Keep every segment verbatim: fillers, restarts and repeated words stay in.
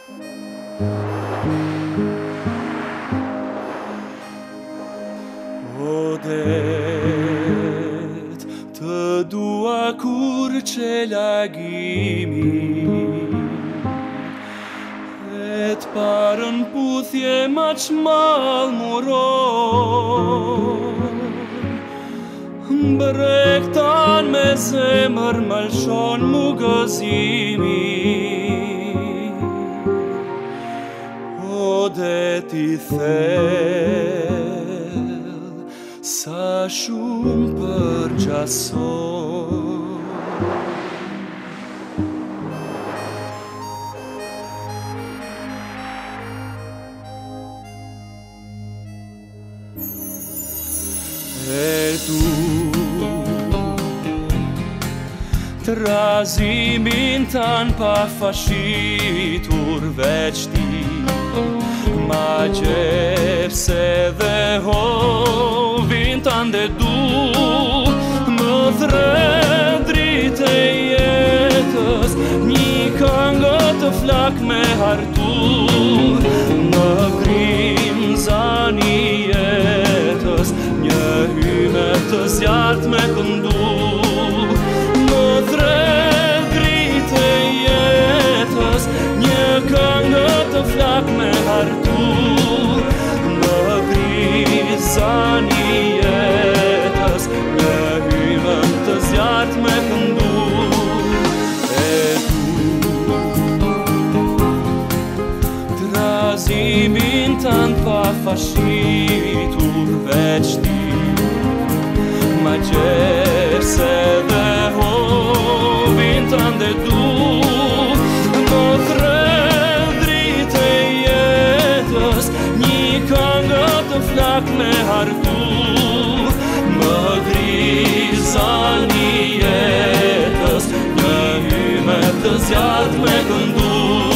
Odet të dua kur që lagimi et parën puthje ma qmal muron Brektan me zemër malshon mu gëzimi Odet i thell sa shumë përgjason E tu Trazimin tan pa fashitur veç ti Ma gjepse dhe hovin tan dhe du Më thre dritë e jetës Një këngë të flak me hartu Në grim zani jetës Një hyme të zjart me këndu Më thre dritë e jetës Një këngë të flak me hartu Në grizani jetës Një hyme të zjart me këndu E tu Trazimin tan pa fashitur veç ti Ma gjepse dhe hovin tan dhe du Më thre dritë e jetës Një këngë të flak me hartu Më grizani jetës Një hyme të zjart me këndu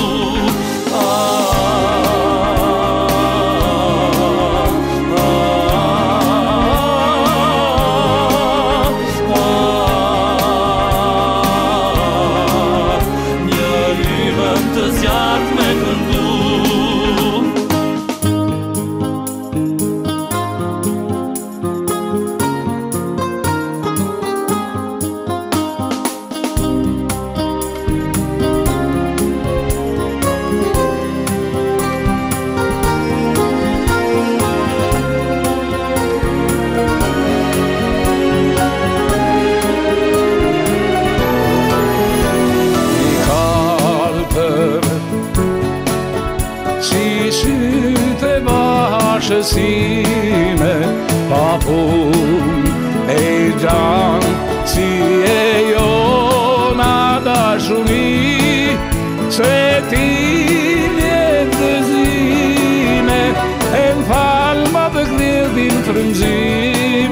Shësime pa pun e gjan si e jona dashuni se ti vjen dëzime e m'falma të gledhin frymzim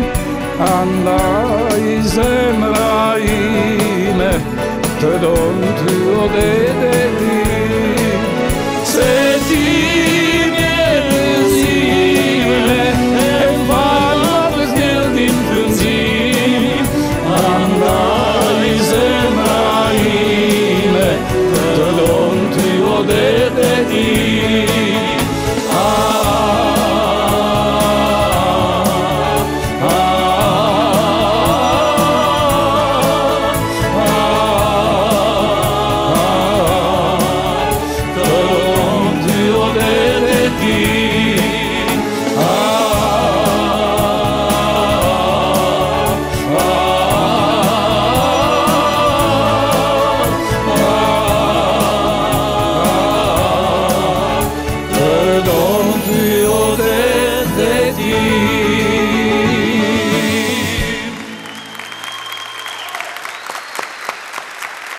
andaj zemra ime të don ty Odet e ti se ti Odet e ti